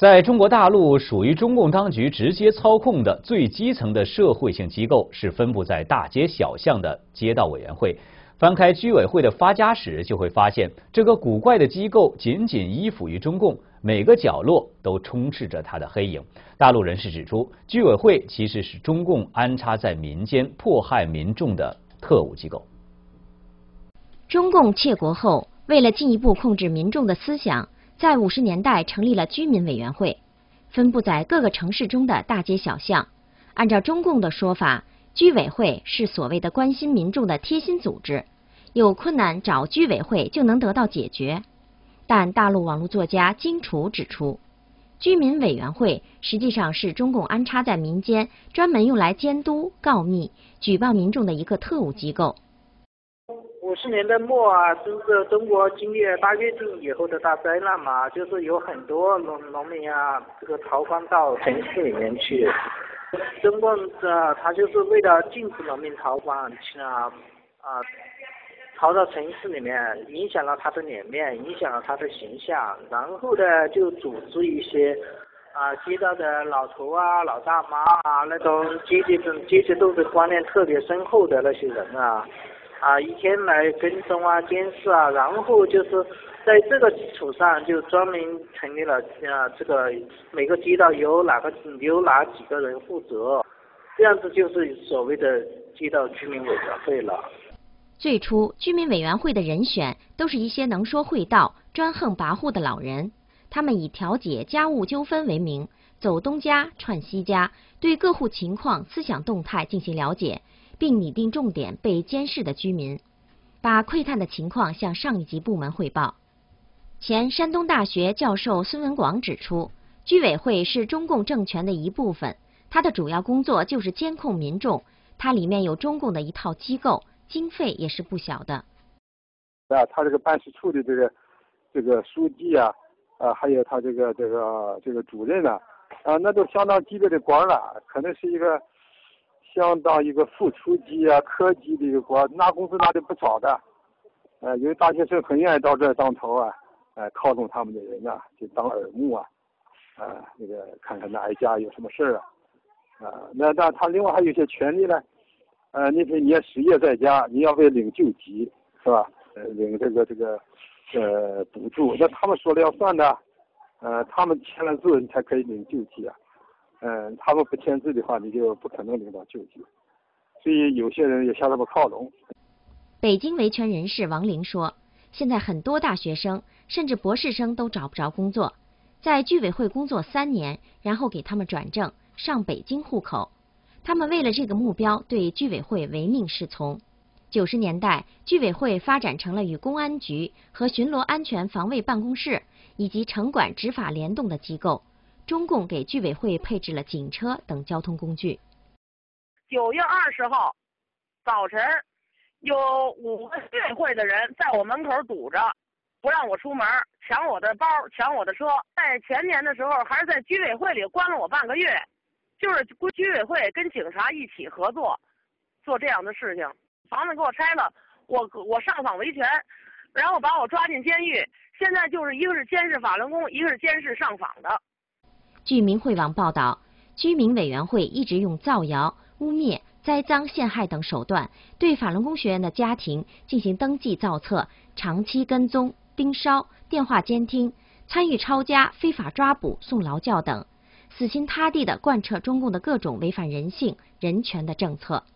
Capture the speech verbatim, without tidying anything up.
在中国大陆，属于中共当局直接操控的最基层的社会性机构是分布在大街小巷的街道委员会。翻开居委会的发家史，就会发现这个古怪的机构紧紧依附于中共，每个角落都充斥着它的黑影。大陆人士指出，居委会其实是中共安插在民间迫害民众的特务机构。 中共窃国后，为了进一步控制民众的思想，在五十年代成立了居民委员会，分布在各个城市中的大街小巷。按照中共的说法，居委会是所谓的关心民众的贴心组织，有困难找居委会就能得到解决。但大陆网络作家金楚指出，居民委员会实际上是中共安插在民间，专门用来监督、告密、举报民众的一个特务机构。 五十年代末啊，就是中国经历了八月份以后的大灾难嘛，就是有很多农农民啊，这个逃荒到城市里面去。中共的他就是为了禁止农民逃荒啊啊，逃到城市里面，影响了他的脸面，影响了他的形象，然后呢就组织一些啊街道的老头啊、老大妈啊那种阶级阶级斗争观念特别深厚的那些人啊。啊，一天来跟踪啊、监视啊，然后就是在这个基础上，就专门成立了啊，这个每个街道由哪个由哪几个人负责，这样子就是所谓的街道居民委员会了。 最初，居民委员会的人选都是一些能说会道、专横跋扈的老人，他们以调解家务纠纷为名，走东家串西家，对各户情况、思想动态进行了解，并拟定重点被监视的居民，把窥探的情况向上一级部门汇报。前山东大学教授孙文广指出，居委会是中共政权的一部分，它的主要工作就是监控民众，它里面有中共的一套机构，经费也是不小的。 啊，他这个办事处的这个这个书记啊，啊，还有他这个这个这个主任啊，啊，那都相当级别的官了，可能是一个相当一个副书记啊、科级的一个官，拿工资拿的不少的。呃，因为大学生很愿意到这儿当头啊，呃，靠拢他们的人啊，就当耳目啊，啊、呃，那个看看哪一家有什么事儿啊，啊、呃，那那他另外还有一些权利呢，呃，那些你要失业在家，你要为领救济是吧？呃，领这个这个呃补助，那他们说了要算的，呃，他们签了字你才可以领救济啊。嗯，他们不签字的话，你就不可能领到救济，所以有些人也向他们靠拢。 北京维权人士王玲说，现在很多大学生甚至博士生都找不着工作，在居委会工作三年，然后给他们转正，上北京户口。他们为了这个目标，对居委会唯命是从。九十年代，居委会发展成了与公安局和巡逻安全防卫办公室以及城管执法联动的机构。中共给居委会配置了警车等交通工具。 九月二十号早晨，有五个居委会的人在我门口堵着，不让我出门，抢我的包，抢我的车。在前年的时候，还是在居委会里关了我半个月，就是居委会跟警察一起合作做这样的事情。房子给我拆了，我我上访维权，然后把我抓进监狱。现在就是一个是监视法轮功，一个是监视上访的。 据民汇网报道，居民委员会一直用造谣、污蔑、栽赃陷害等手段，对法轮功学员的家庭进行登记造册、长期跟踪、盯梢、电话监听，参与抄家、非法抓捕、送劳教等，死心塌地地贯彻中共的各种违反人性、人权的政策。